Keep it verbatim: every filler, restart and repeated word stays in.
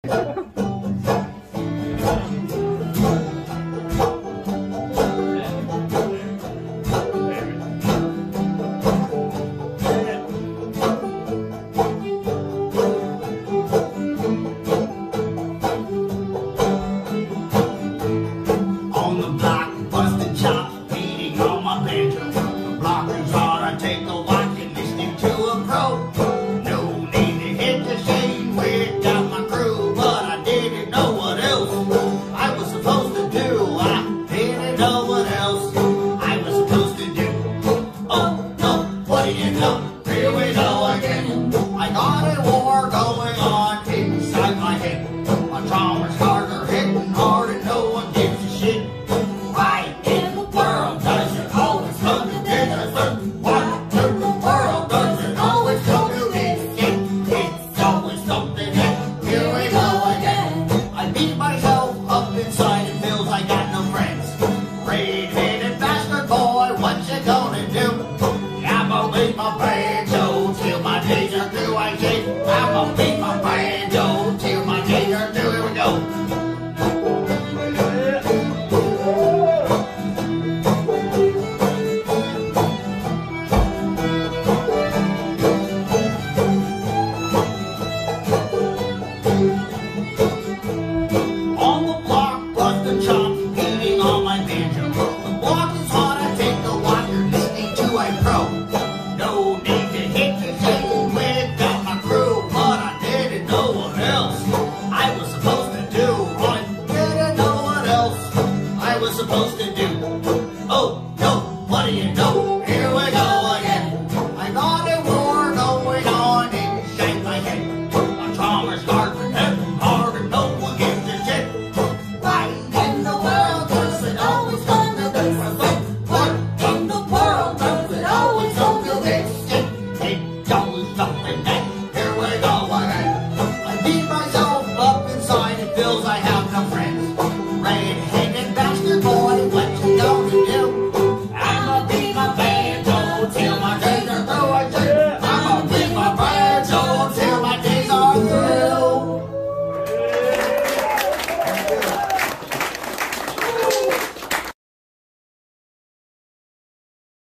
On the block, busted chops, beating on my banjo. The blockers are I take a watch and listening to a pro. No need to hit the shade without my crew, but I didn't know what else I was supposed to do. I didn't know what else I was supposed to do. Oh no, what do you know? Here we go again. I got a war going on inside my head. My trauma's hard.